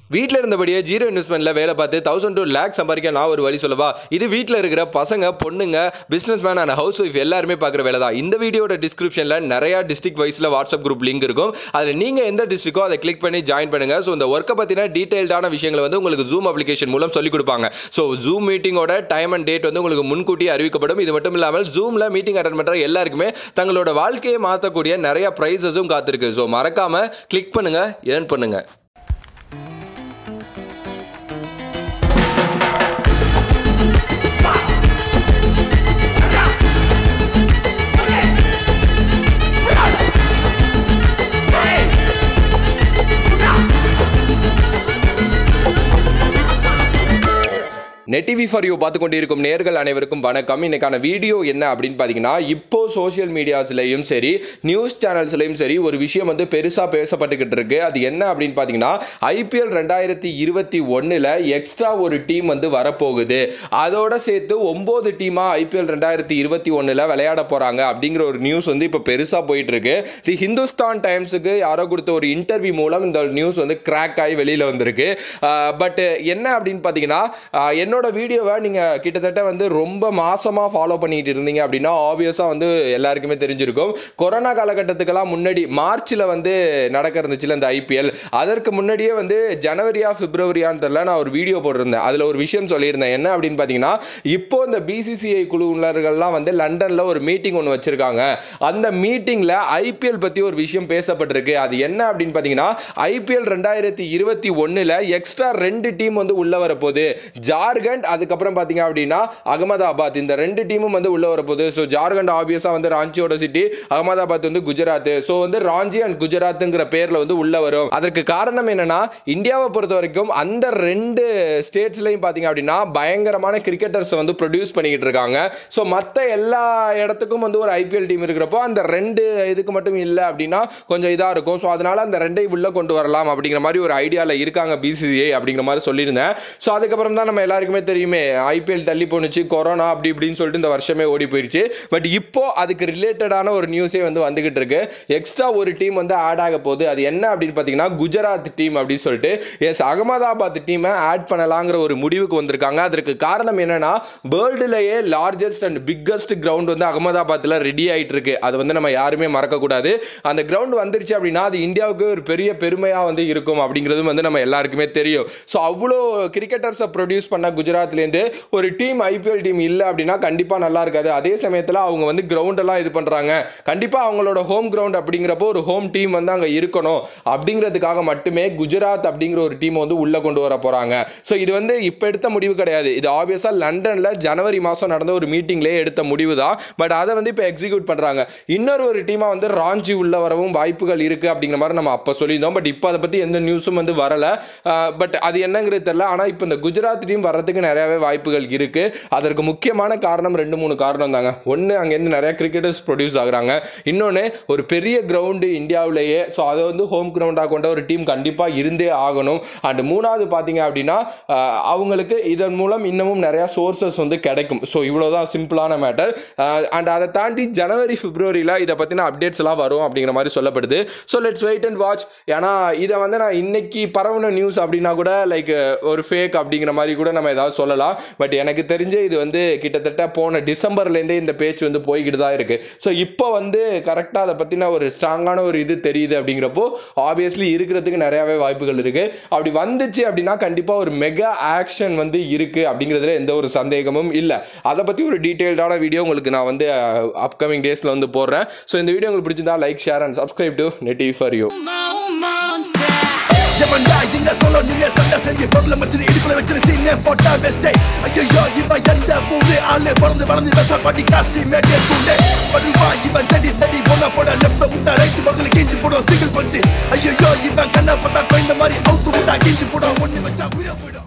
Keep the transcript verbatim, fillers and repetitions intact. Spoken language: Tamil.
வீட்டில் இருந்தபடியே ஜீரோ இன்வெஸ்ட்மெண்ட்டில் வேலை பார்த்து தௌசண்ட் டூ லேக் சம்பாதிக்க நான் ஒரு வழி சொல்லவா? இது வீட்டில் இருக்கிற பசங்க, பொண்ணுங்க, businessman and housewife எல்லாருமே பார்க்குற வேலை தான். இந்த வீடியோட டிஸ்கிரிப்ஷனில் நிறையா டிஸ்ட்ரிக்ட் வைஸில் வாட்ஸ்அப் குரூப் லிங்க் இருக்கும். அதில் நீங்கள் எந்த டிஸ்ட்ரிக்கோ அதை கிளிக் பண்ணி ஜாயின் பண்ணுங்கள். ஸோ இந்த ஒர்க்கை பற்றின டீட்டெயில்டான விஷயங்களை வந்து உங்களுக்கு ஜூம் அப்ளிகேஷன் மூலம் சொல்லிக் கொடுப்பாங்க. ஸோ ஜூம் மீட்டிங்கோட டைம் அண்ட் டேட் வந்து உங்களுக்கு முன்கூட்டி அறிவிக்கப்படும். இது மட்டும் இல்லாமல் ஜூமில் மீட்டிங் அட்டன் பண்ணுற எல்லாருக்குமே தங்களோட வாழ்க்கையை மாற்றக்கூடிய நிறைய ப்ரைஸஸும் காத்திருக்கு. ஸோ மறக்காமல் கிளிக் பண்ணுங்கள், ஏர்ன் பண்ணுங்கள். நெட் டிவி ஃபார் யூ பார்த்து கொண்டிருக்கும் நேர்கள் அனைவருக்கும் வணக்கம். இன்னைக்கான வீடியோ என்ன அப்படின்னு பார்த்தீங்கன்னா, இப்போ சோஷியல் மீடியாஸ்லையும் சரி, நியூஸ் சேனல்ஸ்லையும் சரி ஒரு விஷயம் வந்து பெருசாக பேசப்பட்டுக்கிட்டு இருக்கு. அது என்ன அப்படின்னு பார்த்தீங்கன்னா, ஐபிஎல் ரெண்டாயிரத்தி இருபத்தி ஒன்றில் எக்ஸ்ட்ரா ஒரு டீம் வந்து வரப்போகுது. அதோட சேர்த்து ஒம்பது டீமாக ஐபிஎல் ரெண்டாயிரத்தி இருபத்தி ஒன்றில் விளையாட போகிறாங்க அப்படிங்கிற ஒரு நியூஸ் வந்து இப்போ பெருசாக போயிட்டு இருக்கு. தி ஹிந்துஸ்தான் டைம்ஸுக்கு யாரோ கொடுத்த ஒரு இன்டர்வியூ மூலம் இந்த நியூஸ் வந்து கிராக் ஆகி வெளியில் வந்திருக்கு. பட் என்ன அப்படின்னு பார்த்தீங்கன்னா, என்னோட வீடியோவை நீங்கள் கிட்டத்தட்ட வந்து ரொம்ப மாசமாக ஃபாலோ பண்ணிட்டு இருந்தீங்க அப்படின்னா ஆப்வியஸாக வந்து எல்லாருக்குமே தெரிஞ்சிருக்கும். கொரோனா காலகட்டத்துக்கெல்லாம் முன்னாடி மார்ச்சில் வந்து நடக்க இருந்துச்சுல இந்த ஐபிஎல், அதற்கு முன்னாடியே வந்து ஜனவரியா பிப்ரவரியான்னு தெரியல, நான் ஒரு வீடியோ போட்டிருந்தேன். அதில் ஒரு விஷயம் சொல்லியிருந்தேன். என்ன அப்படின்னு பார்த்தீங்கன்னா, இப்போ இந்த பிசிசிஐ குழுவினர்கள்லாம் வந்து லண்டனில் ஒரு மீட்டிங் ஒன்று வச்சிருக்காங்க. அந்த மீட்டிங்கில் ஐபிஎல் பற்றி ஒரு விஷயம் பேசப்பட்டிருக்கு. அது என்ன அப்படின்னு பார்த்தீங்கன்னா, ஐபிஎல் ரெண்டாயிரத்தி இருபத்தி ஒன்றில் எக்ஸ்ட்ரா ரெண்டு டீம் வந்து உள்ள வரப்போகுது. ஜார்க்கண்ட், அதுக்கப்புறம் பார்த்தீங்க அப்படின்னா அகமதாபாத், இந்த ரெண்டு டீமும் வந்து உள்ள வரப்போகுது. ஸோ ஜார்க்கண்ட் ஆப்வியஸாக வந்து ராஞ்சியோட சிட்டி, அகமதாபாத் வந்து குஜராத். ஸோ வந்து ராஞ்சி அண்ட் குஜராத்துங்கிற பேரில் வந்து உள்ள வரும். அதற்கு காரணம் என்னன்னா, இந்தியாவை பொறுத்த வரைக்கும் அந்த ரெண்டு ஸ்டேட்ஸ்லையும் பார்த்தீங்க அப்படின்னா பயங்கரமான கிரிக்கெட்டர்ஸ் வந்து ப்ரொடியூஸ் பண்ணிக்கிட்டு இருக்காங்க. ஸோ மற்ற எல்லா இடத்துக்கும் வந்து ஒரு ஐபிஎல் டீம் இருக்கிறப்போ அந்த ரெண்டு இதுக்கு மட்டும் இல்லை அப்படின்னா கொஞ்சம் இதாக இருக்கும். ஸோ அதனால அந்த ரெண்டை உள்ள கொண்டு வரலாம் அப்படிங்கிற மாதிரி ஒரு ஐடியாவில் இருக்காங்க பிசிசிஐ அப்படிங்கிற மாதிரி சொல்லியிருந்தேன். ஸோ அதுக்கப்புறம் தான் நம்ம எல்லாருக்குமே தெரியுமே ஐபிஎல் தள்ளி போனுச்சு, கொரோனா அப்படி இப்படின்னு சொல்லிட்டு இந்த வருஷமே ஓடி போயிருச்சு. பட் இப்போ அதுக்கு ரிலேட்டடான ஒரு நியூஸே வந்து வந்துகிட்டு இருக்கு. எக்ஸ்ட்ரா ஒரு டீம் வந்து ஆட் ஆக போகுது. அது என்ன அப்படின்னு பார்த்தீங்கன்னா குஜராத் டீம் அப்படின்னு சொல்லிட்டு. எஸ், அகமதாபாத் டீமை ஆட் பண்ணலாங்கிற ஒரு முடிவுக்கு வந்திருக்காங்க. அதற்கு காரணம் என்னன்னா, வேர்ல்டுலேயே லார்ஜஸ்ட் அண்ட் பிக்கஸ்ட் கிரவுண்ட் வந்து அகமதாபாத்தில் ரெடி ஆகிட்டு இருக்கு. அது வந்து நம்ம யாருமே மறக்கக்கூடாது. அந்த கிரவுண்ட் வந்துருச்சு அப்படின்னா அது இந்தியாவுக்கு ஒரு பெரிய பெருமையாக வந்து இருக்கும் அப்படிங்கிறதும் வந்து நம்ம எல்லாருக்குமே தெரியும். ஸோ அவ்வளோ கிரிக்கெட்டர்ஸை ப்ரொடியூஸ் பண்ண குஜராத்லேருந்து ஒரு டீம் ஐபிஎல் டீம் இல்லை அப்படின்னா கண்டிப்பாக நல்லா இருக்காது. அதே சமயத்தில் அவங்க வந்து கிரவுண்ட் எல்லாம் இது பண்ணுறாங்க. கண்டிப்பாக அவங்களோட ஹோம் கிரவுண்ட் அப்படிங்கிறப்போ ஒரு ஹோம் டீம் வந்து அங்கே இருக்கணும் அப்படிங்கிறதுக்காக மட்டுமே குஜராத் அப்படிங்கிற ஒரு டீம் வந்து உள்ளே கொண்டு வர போகிறாங்க. ஸோ இது வந்து இப்போ எடுத்த முடிவு கிடையாது. இது ஆப்வியஸாக லண்டனில் ஜனவரி மாதம் நடந்த ஒரு மீட்டிங்லேயே எடுத்த முடிவு தான். பட் அதை வந்து இப்போ எக்ஸிக்யூட் பண்ணுறாங்க. இன்னொரு ஒரு டீமாக வந்து ராஞ்சி உள்ள வரவும் வாய்ப்புகள் இருக்குது அப்படிங்கிற மாதிரி நம்ம அப்போ சொல்லியிருந்தோம். பட் இப்போ அதை பற்றி எந்த நியூஸும் வந்து வரலை. பட் அது என்னங்கிறது தெரியல. ஆனால் இப்போ இந்த குஜராத் டீம் வர்றதுக்கு நிறையவே வாய்ப்புகள் இருக்கு. அதற்கு முக்கியமான காரணம் ரெண்டு மூணு காரணம் தாங்க. ஒன்று, அங்கேருந்து நிறைய கிரிக்கெட்டர்ஸ் ப்ரொடியூஸ் ஆகுறாங்க. இன்னொன்று, ஒரு பெரிய கிரவுண்டு இந்தியாவிலேயே. ஸோ அதை வந்து ஹோம் கிரவுண்டாக கொண்ட ஒரு டீம் கண்டிப்பாக இருந்தே ஆகணும். அண்ட் மூணாவது பார்த்தீங்க அப்படின்னா அவங்களுக்கு இதன் மூலம் இன்னமும் நிறையா சோர்சஸ் வந்து கிடைக்கும். ஸோ இவ்வளோதான் சிம்பிளான மேட்டர். அண்ட் அதை தாண்டி ஜனவரி பிப்ரவரியில் இதை பற்றின அப்டேட்ஸ் எல்லாம் வரும் அப்படிங்கிற மாதிரி சொல்லப்படுது. So let's wait and watch. ஏன்னா இதை வந்து நான் இன்னைக்கு பரவன நியூஸ் அப்படின்னா கூட லைக் ஒரு ஃபேக் அப்படிங்கிற மாதிரி கூட நம்ம ஏதாவது சொல்லலாம். பட் எனக்கு தெரிஞ்சு இது வந்து கிட்டத்தட்ட போன டிசம்பர்லேருந்தே இந்த பேச்சு வந்து போய்கிட்டு தான் இருக்குது. ஸோ இப்போ வந்து கரெக்டாக அதை பற்றின ஒரு ஸ்ட்ராங்கான ஒரு இது தெரியுது அப்படிங்கிறப்போ ஆப்வியஸ்லி இருக்கிறதுக்கு நிறையாவே வாய்ப்புகள் இருக்குது. அப்படி வந்துச்சு அப்படின்னா கண்டிப்பாக ஒரு மெகா ஆக்ஷன் வந்து இருக்குது அப்படிங்கிறதுல எந்த ஒரு சந்தேகமும் இல்லை. அதை பற்றி ஒரு டீட்டெயில்டான வீடியோ உங்களுக்கு நான் வந்து அப்கமிங் டேஸில் வந்து போடுறேன். ஸோ இந்த வீடியோ உங்களுக்கு பிடிச்சிருந்தா like, share and subscribe to Net TV for you. எவன்டா இங்க சொல்ல நீங்க சண்டை செஞ்சு பொருளை வச்சு இடுப்புல வச்சு சீனே போட்டா பெஸ்டே. ஐயோ இவன் எந்த பூவே ஆளு பறந்து வளர்ந்து பேச பாட்டி காசி மேட்டே பூண்டே. படுவா இவன் தடி தடி போன போட லெஃப்ட் விட்டா ரைட் பக்கத்துல கிஞ்சி போடும் சிங்கிள் பஞ்சு. ஐயோ இவன் கண்ணை பார்த்தா கோயந்த மாதிரி அவுத்து விட்டா கிஞ்சி போடும் ஒண்ணு வச்சா உயிரை போயிடும்.